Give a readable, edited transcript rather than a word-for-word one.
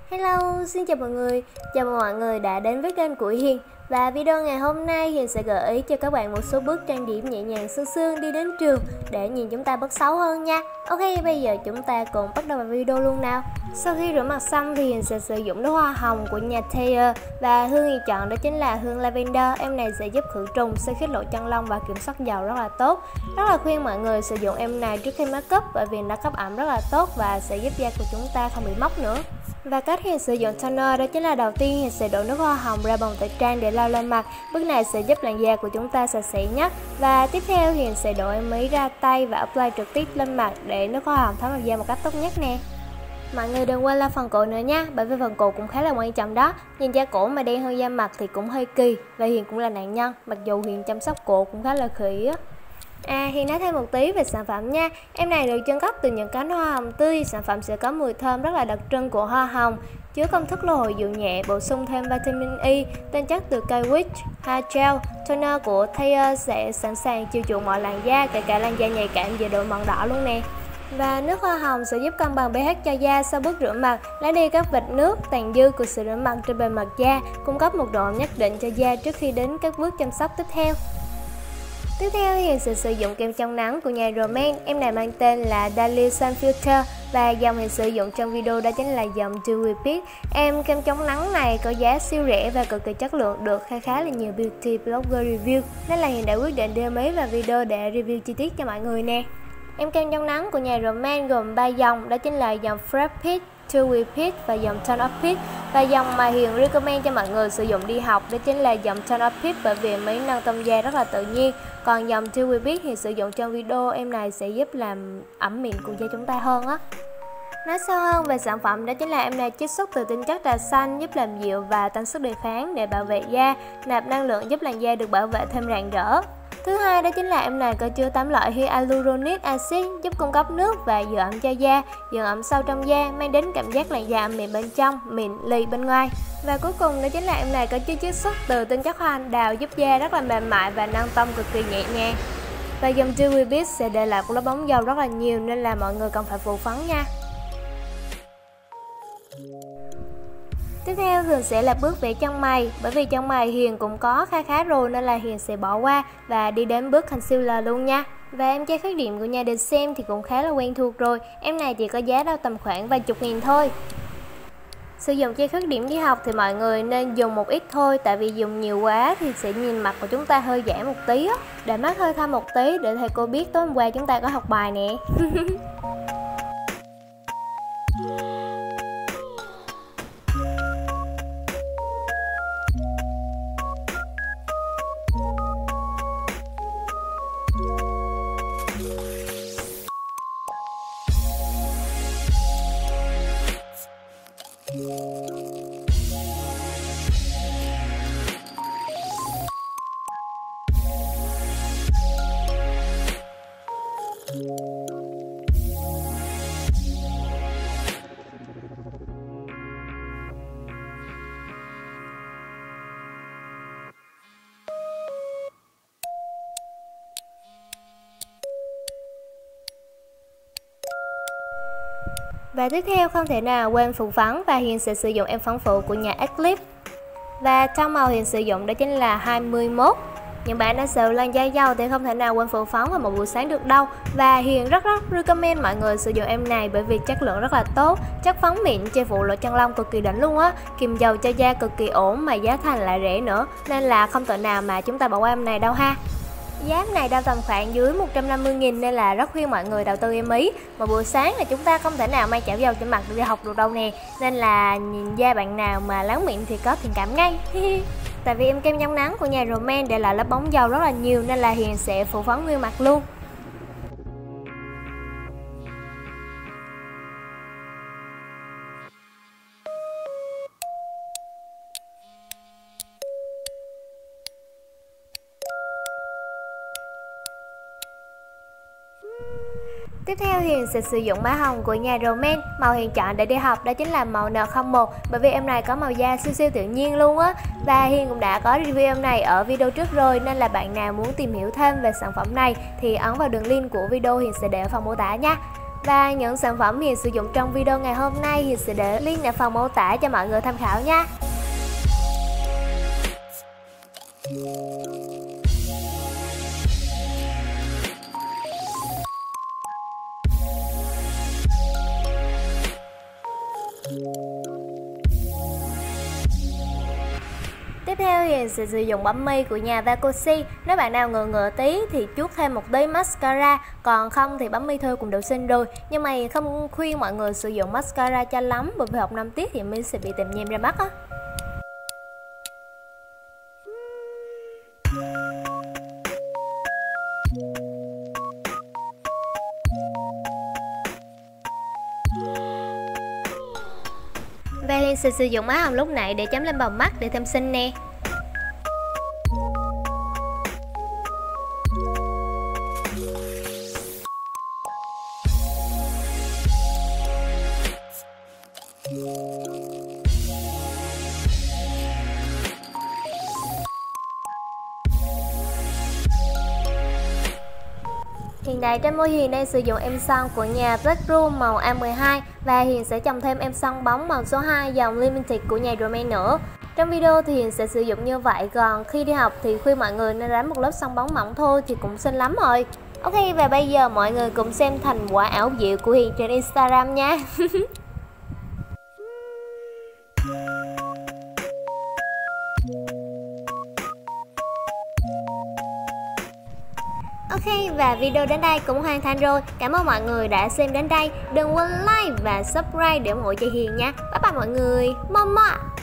Hello, xin chào mọi người. Chào mừng mọi người đã đến với kênh của Hiền. Và video ngày hôm nay Hiền sẽ gợi ý cho các bạn một số bước trang điểm nhẹ nhàng sương sương đi đến trường để nhìn chúng ta bớt xấu hơn nha. Ok, bây giờ chúng ta cùng bắt đầu vào video luôn nào. Sau khi rửa mặt xong thì Hiền sẽ sử dụng nước hoa hồng của nhà Thayer và hương Hiền chọn đó chính là hương lavender. Em này sẽ giúp khử trùng, sẽ khít lộ chân lông và kiểm soát dầu rất là tốt. Rất là khuyên mọi người sử dụng em này trước khi make up bởi vì nó cấp ẩm rất là tốt và sẽ giúp da của chúng ta không bị mốc nữa. Và cách Hiền sử dụng toner đó chính là đầu tiên Hiền sẽ đổ nước hoa hồng ra bồng tẩy trang để lau lên mặt. Bước này sẽ giúp làn da của chúng ta sạch sẽ nhất. Và tiếp theo Hiền sẽ đổ em ấy ra tay và apply trực tiếp lên mặt để nước hoa hồng thấm vào da một cách tốt nhất nè. Mọi người đừng quên lau phần cổ nữa nha, bởi vì phần cổ cũng khá là quan trọng đó. Nhìn da cổ mà đen hơn da mặt thì cũng hơi kỳ, và Hiền cũng là nạn nhân, mặc dù Hiền chăm sóc cổ cũng khá là khỉ á. Hiền nói thêm một tí về sản phẩm nha. Em này được chưng cất từ những cánh hoa hồng tươi. Sản phẩm sẽ có mùi thơm rất là đặc trưng của hoa hồng, chứa công thức lô hồi dịu nhẹ, bổ sung thêm vitamin E, tinh chất từ cây witch, hair gel. Toner của Thayer sẽ sẵn sàng chiều chuộng mọi làn da, kể cả làn da nhạy cảm về độ mẩn đỏ luôn nè. Và nước hoa hồng sẽ giúp cân bằng pH cho da sau bước rửa mặt, lấy đi các vệt nước, tàn dư của sự rửa mặt trên bề mặt da, cung cấp một độ ẩm nhất định cho da trước khi đến các bước chăm sóc tiếp theo. Tiếp theo Hiền sẽ sử dụng kem chống nắng của nhà Roman. Em này mang tên là Daily Sun Filter và dòng Hiền sử dụng trong video đó chính là dòng Dewy Peach. Em kem chống nắng này có giá siêu rẻ và cực kỳ chất lượng, được khá là nhiều beauty blogger review, nên là Hiền đã quyết định đưa mấy vào video để review chi tiết cho mọi người nè. Em kem chống nắng của nhà Roman gồm 3 dòng, đó chính là dòng Fresh Peach, Dewy Peach và dòng Tone Up Peach. Và dòng mà Hiền recommend cho mọi người sử dụng đi học đó chính là dòng Tone Up Peach, bởi vì mấy nâng tông da rất là tự nhiên. Còn dòng Dewy Peach Hiền sử dụng trong video, em này sẽ giúp làm ẩm mịn của da chúng ta hơn á. Nói sâu hơn về sản phẩm đó chính là em này chiết xuất từ tinh chất trà xanh, giúp làm dịu và tăng sức đề kháng để bảo vệ da, nạp năng lượng giúp làn da được bảo vệ thêm rạng rỡ. Thứ hai đó chính là em này có chứa 8 loại hyaluronic acid, giúp cung cấp nước và giữ ẩm cho da, giữ ẩm sâu trong da, mang đến cảm giác làn da mịn bên trong, mịn lì bên ngoài. Và cuối cùng đó chính là em này có chứa chiết xuất từ tinh chất hoa anh đào, giúp da rất là mềm mại và nâng tông cực kỳ nhẹ nhàng. Và dòng Dewy Peach sẽ để lại một lớp bóng dầu rất là nhiều, nên là mọi người cần phải phủ phấn nha. Tiếp theo Hiền sẽ là bước vẽ chân mày, bởi vì chân mày Hiền cũng có khá rồi nên là Hiền sẽ bỏ qua và đi đến bước concealer luôn nha. Và em che khuyết điểm của nhà The Sam thì cũng khá là quen thuộc rồi, em này chỉ có giá đâu tầm khoảng vài chục nghìn thôi. Sử dụng che khuyết điểm đi học thì mọi người nên dùng một ít thôi, tại vì dùng nhiều quá thì sẽ nhìn mặt của chúng ta hơi giả một tí á. Để mắt hơi thâm một tí để thầy cô biết tối hôm qua chúng ta có học bài nè. Và tiếp theo không thể nào quên phụ phấn, và Hiền sẽ sử dụng em phấn phụ của nhà Eclipse. Và tông màu Hiền sử dụng đó chính là 21. Những bạn đã sợ làn da dầu thì không thể nào quên phụ phấn vào một buổi sáng được đâu. Và Hiền rất recommend mọi người sử dụng em này bởi vì chất lượng rất là tốt, chất phấn mịn che phủ lỗ chân lông cực kỳ đỉnh luôn á, kiềm dầu cho da cực kỳ ổn mà giá thành lại rẻ nữa, nên là không thể nào mà chúng ta bỏ qua em này đâu ha. Giá này đâu tầm khoảng dưới 150.000 nên là rất khuyên mọi người đầu tư em ý. Một buổi sáng là chúng ta không thể nào mang chảo dầu trên mặt đi học được đâu nè, nên là nhìn da bạn nào mà láng miệng thì có thiện cảm ngay. Tại vì em kem chống nắng của nhà Roman để lại lớp bóng dầu rất là nhiều nên là Hiền sẽ phủ phấn nguyên mặt luôn. Tiếp theo Hiền sẽ sử dụng má hồng của nhà Roman. Màu Hiền chọn để đi học đó chính là màu N01, bởi vì em này có màu da siêu tự nhiên luôn á. Và Hiền cũng đã có review em này ở video trước rồi, nên là bạn nào muốn tìm hiểu thêm về sản phẩm này thì ấn vào đường link của video Hiền sẽ để ở phần mô tả nha. Và những sản phẩm Hiền sử dụng trong video ngày hôm nay Hiền sẽ để link ở phần mô tả cho mọi người tham khảo nha. Tiếp theo Hiền sẽ sử dụng bấm mi của nhà Vacosi. Nếu bạn nào ngựa tí thì chuốt thêm một tí mascara, còn không thì bấm mi thôi cũng đủ xinh rồi. Nhưng mà Hiền không khuyên mọi người sử dụng mascara cho lắm, bởi vì học 5 tiết thì mi sẽ bị tèm nhem ra mắt á. Và Hiền sẽ sử dụng má hồng lúc nãy để chấm lên bầu mắt để thêm xinh nè. Hiện tại trên môi Hiền đang sử dụng em son của nhà Black Room màu A12 và Hiền sẽ chồng thêm em son bóng màu số 2 dòng Limited của nhà Rimmel nữa. Trong video thì Hiền sẽ sử dụng như vậy, còn khi đi học thì khuyên mọi người nên đánh một lớp son bóng mỏng thôi thì cũng xinh lắm rồi. Ok, và bây giờ mọi người cùng xem thành quả ảo diệu của Hiền trên Instagram nha. Ok, và video đến đây cũng hoàn thành rồi. Cảm ơn mọi người đã xem đến đây. Đừng quên like và subscribe để ủng hộ cho Hiền nha. Bye bye mọi người. Momo.